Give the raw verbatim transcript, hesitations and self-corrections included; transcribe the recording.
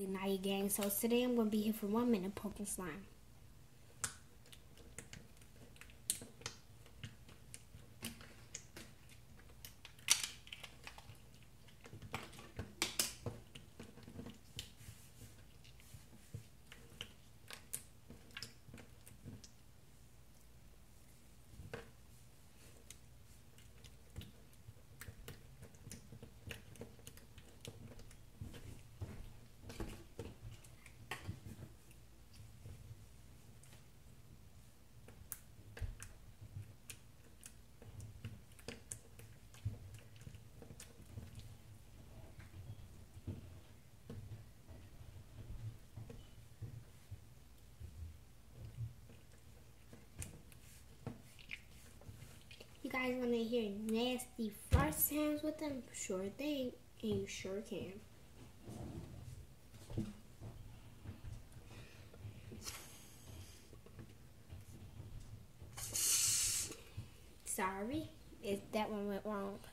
Good night, gang. So today I'm gonna be here for one minute poking slime. You guys want to hear nasty fart sounds with them? Sure thing, and you sure can. Sorry, if that one went wrong.